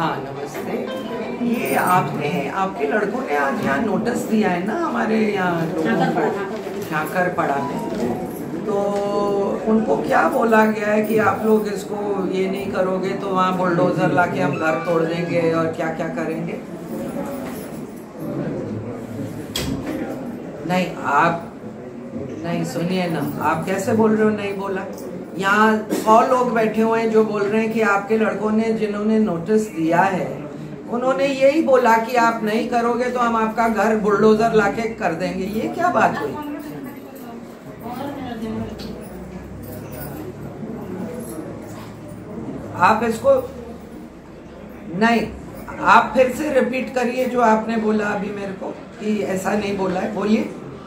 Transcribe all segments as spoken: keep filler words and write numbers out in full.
हाँ नमस्ते। ये आपने आपके लड़कों ने आज यहाँ नोटिस दिया है ना हमारे यहाँ लोगों को झाकर पड़ा में, तो उनको क्या बोला गया है कि आप लोग इसको ये नहीं करोगे तो वहाँ बुलडोजर लाके हम घर तोड़ देंगे और क्या क्या करेंगे। नहीं आप नहीं सुनिए ना, आप कैसे बोल रहे हो नहीं बोला। यहाँ सौ लोग बैठे हुए हैं जो बोल रहे हैं कि आपके लड़कों ने जिन्होंने नोटिस दिया है उन्होंने यही बोला कि आप नहीं करोगे तो हम आपका घर बुलडोजर लाके कर देंगे। ये क्या बात हुई? आप इसको नहीं, आप फिर से रिपीट करिए जो आपने बोला अभी मेरे को कि ऐसा नहीं बोला है। बोलिए।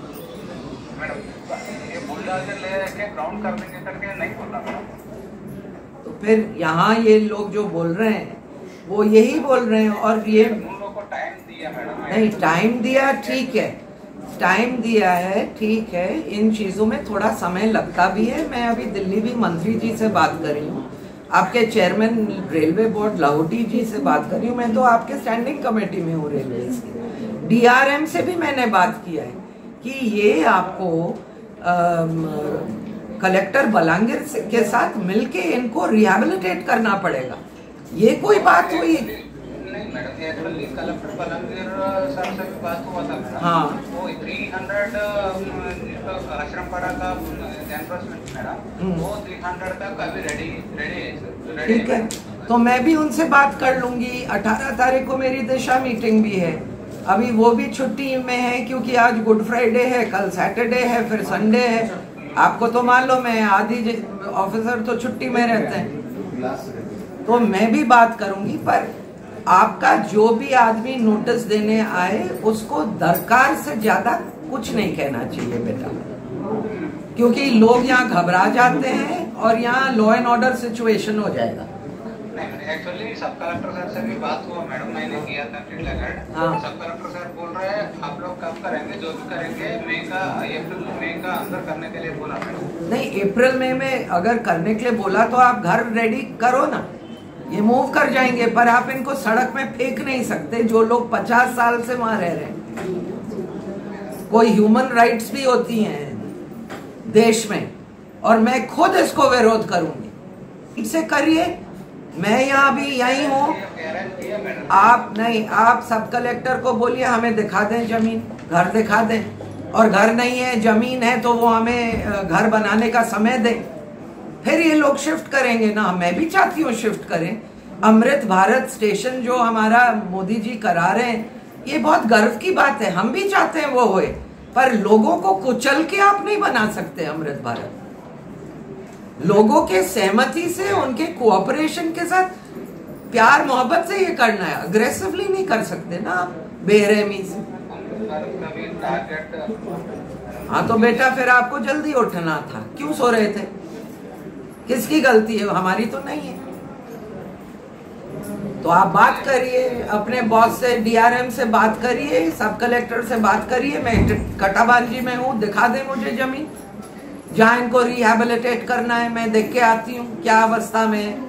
ग्राउंड करने के करके नहीं बोला। तो फिर यहाँ ये लोग जो बोल रहे हैं वो यही बोल रहे हैं और ये उन लोगों को टाइम दिया मैडम। नहीं टाइम दिया ठीक है, टाइम दिया है ठीक है, इन चीजों में थोड़ा समय लगता भी है। मैं अभी दिल्ली भी मंत्री जी से बात कर रही हूँ, आपके chairman railway board Lahoti ji से बात कर रही हूँ। मैं तो आपके स्टैंडिंग कमेटी में हूँ रेलवे की। डीआरएम से भी मैंने बात किया है कि ये आपको कलेक्टर बलांगीर के साथ मिलके इनको रिहेबिलिटेट करना पड़ेगा। ये कोई बात हुई? नहीं madam, actually collector Balangir sir से भी बात हुआ था मैडम। हाँ वो तीन सौ आश्रम पड़ा का एनफोर्समेंट मैडम, वो तीन सौ तक अभी रेडी रेडी है। ठीक है, तो मैं भी उनसे बात कर लूंगी। अठारह तारीख को मेरी दिशा मीटिंग भी है, अभी वो भी छुट्टी में है क्योंकि आज गुड फ्राइडे है, कल सैटरडे है, फिर संडे है। आपको तो मालूम है आधी ऑफिसर तो छुट्टी में रहते हैं, तो मैं भी बात करूंगी। पर आपका जो भी आदमी नोटिस देने आए उसको दरकार से ज्यादा कुछ नहीं कहना चाहिए बेटा, क्योंकि लोग यहाँ घबरा जाते हैं और यहाँ लॉ एंड ऑर्डर सिचुएशन हो जाएगा। एक्चुअली सब कलेक्टर सर से भी बात हुआ मैडम, मैंने किया था टिटलागढ़। हाँ। सब कलेक्टर सर बोल रहे हैं आप लोग कब करेंगे, जो भी करेंगे मई का अप्रैल मई का अंदर करने के लिए बोला मैडम। नहीं अप्रैल मई में अगर करने के लिए बोला तो आप घर रेडी करो ना, ये मूव कर जाएंगे। पर आप इनको सड़क में फेंक नहीं सकते जो लोग पचास साल से वहां रह रहे हैं। कोई ह्यूमन राइट्स भी होती हैं देश में और मैं खुद इसको विरोध करूंगी। इसे करिए, मैं यहाँ भी यही हूँ। आप नहीं, आप सब कलेक्टर को बोलिए हमें दिखा दें जमीन, घर दिखा दें, और घर नहीं है जमीन है तो वो हमें घर बनाने का समय दें, फिर ये लोग शिफ्ट करेंगे ना। मैं भी चाहती हूँ शिफ्ट करें। अमृत भारत स्टेशन जो हमारा मोदी जी करा रहे हैं ये बहुत गर्व की बात है, हम भी चाहते हैं वो होए, पर लोगों को कुचल के आप नहीं बना सकते अमृत भारत। लोगों के सहमति से, उनके कोऑपरेशन के साथ, प्यार मोहब्बत से ये करना है, अग्रेसिवली नहीं कर सकते ना आप बेरहमी से। हाँ तो बेटा फिर आपको जल्दी उठना था, क्यों सो रहे थे? किसकी गलती है? हमारी तो नहीं है। तो आप बात करिए अपने बॉस से, डीआरएम से बात करिए, सब कलेक्टर से बात करिए। मैं कटाबांजी में हूँ, दिखा दे मुझे जमीन जहाँ इनको रिहेबिलिटेट करना है। मैं देख के आती हूँ क्या अवस्था में है।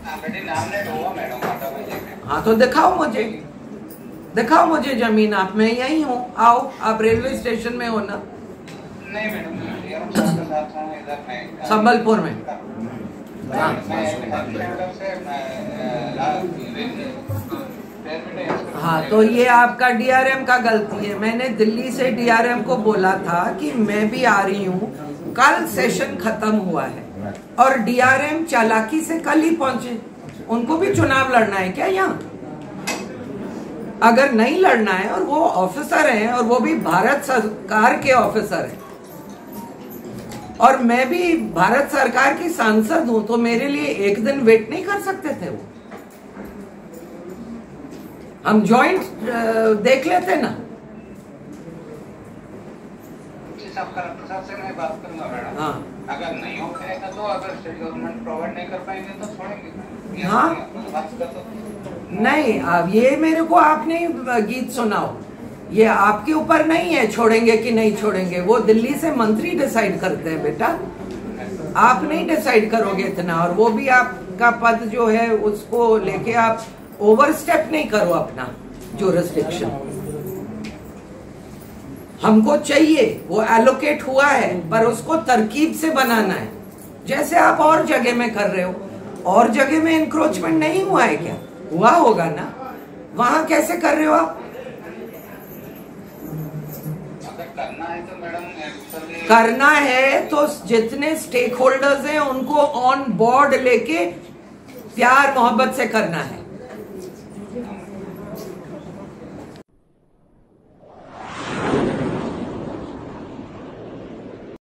हाँ तो दिखाओ मुझे, दिखाओ मुझे जमीन। आप, मैं यही हूँ, आओ। आप रेलवे स्टेशन में हो ना? नहीं मैडम, संबलपुर में। हाँ तो ये आपका डीआरएम का गलती है। मैंने दिल्ली से डीआरएम को बोला था कि मैं भी आ रही हूँ, कल सेशन खत्म हुआ है और डीआरएम चालाकी से कल ही पहुंचे। उनको भी चुनाव लड़ना है क्या यहाँ? अगर नहीं लड़ना है, और वो ऑफिसर हैं और वो भी भारत सरकार के ऑफिसर हैं और मैं भी भारत सरकार की सांसद हूं, तो मेरे लिए एक दिन वेट नहीं कर सकते थे वो? हम जॉइंट देख लेते ना। सब कलेक्टर साहब से मैं बात करूंगा मैडम। हाँ। अगर नहीं हो पाएगा तो अगर स्टेट गवर्नमेंट प्रोवाइड नहीं कर पाएंगे तो छोड़ेंगे। हाँ बात कर तो नहीं, अब ये मेरे को आपने गीत सुनाओ, ये आपके ऊपर नहीं है छोड़ेंगे कि नहीं छोड़ेंगे। वो दिल्ली से मंत्री डिसाइड करते हैं बेटा, आप नहीं डिसाइड करोगे इतना। और वो भी आपका पद जो है उसको लेके आप ओवरस्टेप नहीं करो अपना ज्यूरिसडिक्शन। हमको चाहिए, वो एलोकेट हुआ है, पर उसको तरकीब से बनाना है, जैसे आप और जगह में कर रहे हो। और जगह में इंक्रोचमेंट नहीं हुआ है क्या? हुआ होगा ना, वहां कैसे कर रहे हो आप? अगर करना है तो मैडम एक्चुअली करना है तो जितने स्टेक होल्डर्स हैं उनको ऑन बोर्ड लेके प्यार मोहब्बत से करना है।